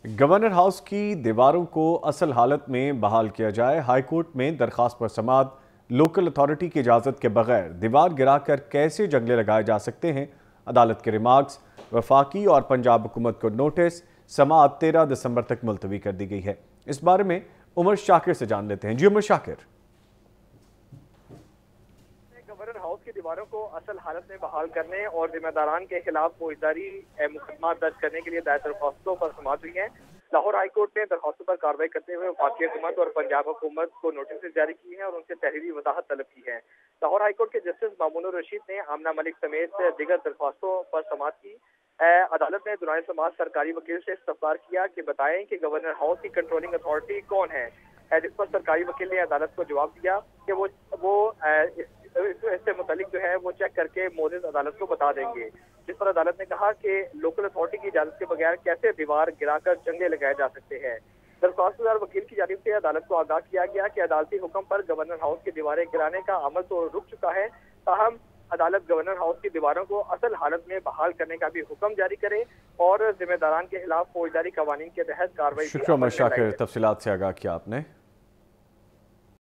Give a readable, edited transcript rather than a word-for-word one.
Governor house की दीवारों को असल हालत में बहाल किया जाए। हाईकोर्ट में दरखास्त पर समाअत। लोकल अथॉरिटी की इजाज़त के बगैर दीवार गिराकर कैसे जंगले लगाए जा सकते हैं। अदालत के रिमार्क्स। वफाकी और पंजाब हुकूमत को नोटिस। समाअत 13 दिसंबर तक मुलतवी कर दी गई है। इस बारे में उमर शाकिर से जान लेते हैं। जी उमर शाकिर। गवर्नर हाउस की दीवारों को असल हालत में बहाल करने और जिम्मेदारान के खिलाफ फौजदारी मुकदमा दर्ज करने के लिए दायर दरख्वास्तों पर समाअत हुई है। लाहौर हाईकोर्ट ने दरख्वास्तों पर कार्रवाई करते हुए वफाकी हुकूमत और पंजाब हुकूमत को नोटिस जारी की है और उनसे तहरीरी वजाहत तलब की है। लाहौर हाईकोर्ट के जस्टिस मामून रशीद ने आमना मलिक समेत दीगर दरख्वास्तों पर समाअत की। अदालत ने दुरानी समाज सरकारी वकील से इस्तफसार किया कि बताएं कि गवर्नर हाउस की कंट्रोलिंग अथॉरिटी कौन है। जिस पर सरकारी वकील ने अदालत को जवाब दिया कि वो इससे मुतालिक जो है वो चेक करके मोजिज अदालत को बता देंगे। जिस पर अदालत ने कहा कि लोकल अथॉरिटी की इजाजत के बगैर कैसे दीवार गिराकर जंगले लगाए जा सकते हैं। दरख्वास्तदार वकील की जानिब से अदालत को आगाह किया गया कि अदालती हुक्म पर गवर्नर हाउस की दीवारें गिराने का अमल तो रुक चुका है, ताहम अदालत गवर्नर हाउस की दीवारों को असल हालत में बहाल करने का भी हुक्म जारी करे और जिम्मेदारान के खिलाफ फौजदारी कवानीन के तहत कार्रवाई की शुक्रिया उमर अमल में लाई शाकिर, है। तफसीलात से आगाह किया आपने।